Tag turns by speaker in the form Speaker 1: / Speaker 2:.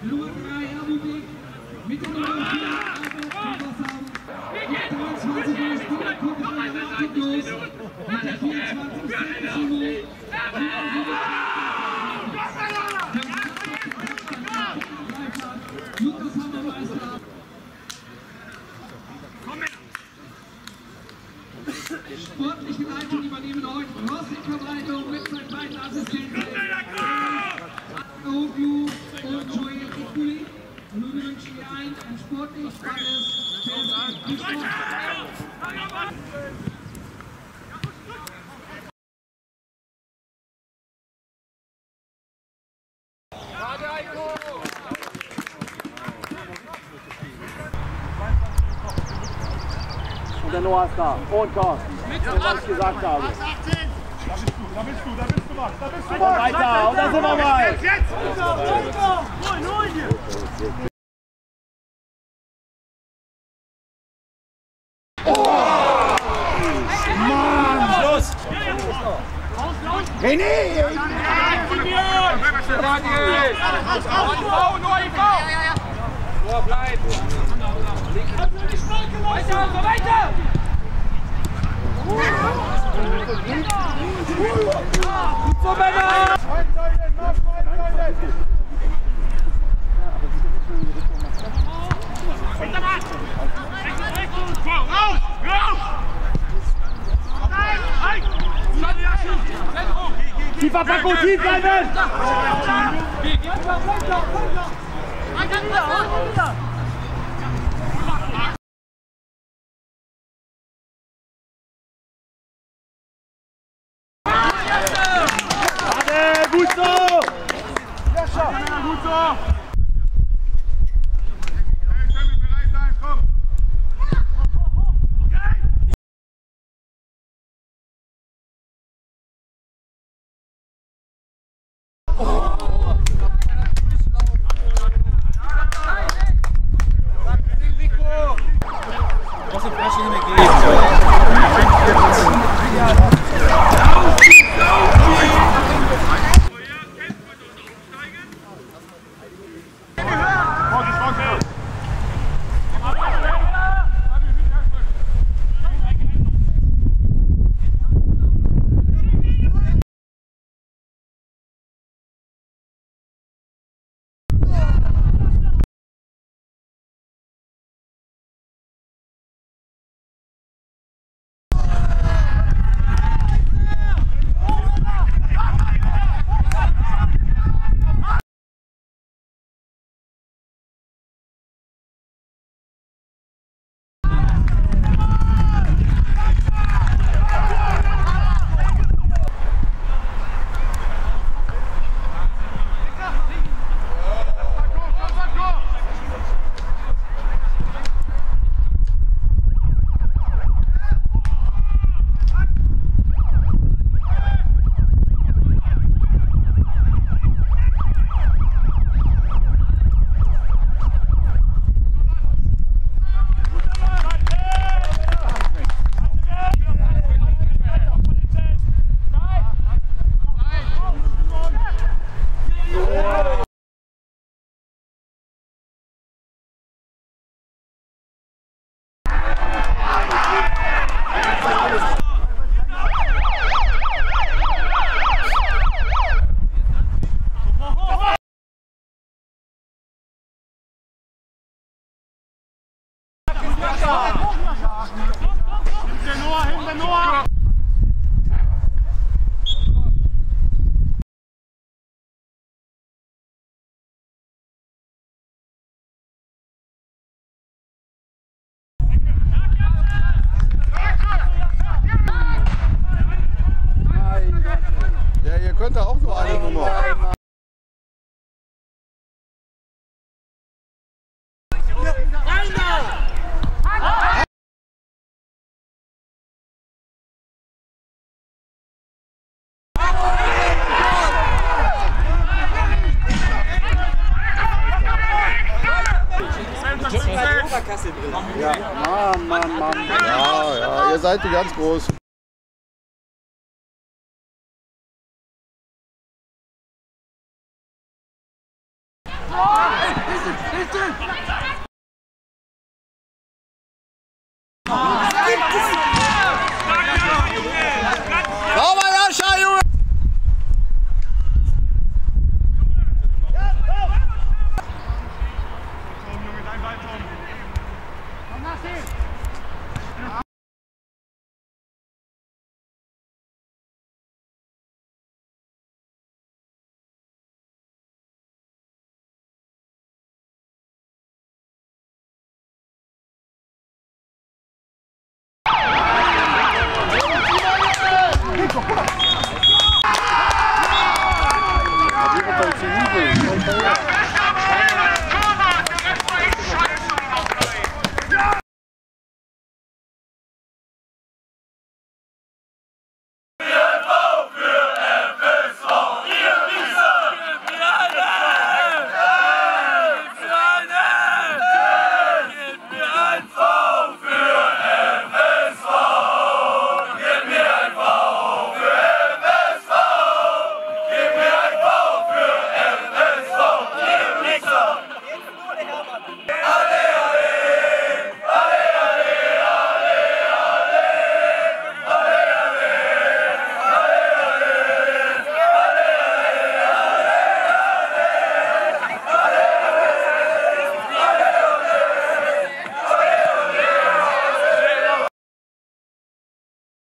Speaker 1: Nummer 3 Abudik, mit der Nummer 4 Albert Thomas mit 23 Spieler kommt von der Martin los, mit der 24 Simon. Lukas Hammermeister. Sportliche Leitung übernehmen heute Rossi-Verwaltung mit seinen beiden Assistenten Oglu und Joel Ikuli. Und nun wünschen wir ein sportlich spannendes Fest.
Speaker 2: Und der Noah ist da. Und komm. Was ich gesagt habe.
Speaker 3: Da bist du was.
Speaker 2: Weiter. Und da sind wir mal.
Speaker 3: Jetzt!
Speaker 2: Mann! Schluss! René!
Speaker 4: Nur bleiben! Weiter! Weiter! So, Männer!
Speaker 2: Tiefer Paco, tief bleiben! Gut so!
Speaker 3: Ja, schon! Gut so! Hey, Sammy, bereit sein, komm!
Speaker 4: Was ist das denn gegeben?
Speaker 3: Hinter Noah!
Speaker 5: Ja, ihr könnt da auch nur eine Nummer.
Speaker 4: Oberkasseler drin.
Speaker 5: Ja, Mann. Ja, ihr seid die ganz Großen.
Speaker 3: Oh!
Speaker 1: Nächste!